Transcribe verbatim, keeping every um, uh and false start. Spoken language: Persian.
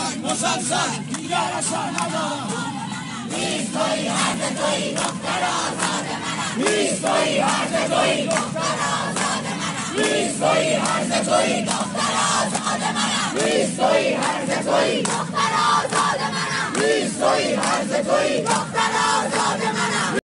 مسلسل دیگر اصلا ندارم. نیست توی حرف توی دختر آزاد منم. نیست توی حرف توی دختر آزاد منم. نیست توی حرف توی دختر آزاد منم. نیست توی حرف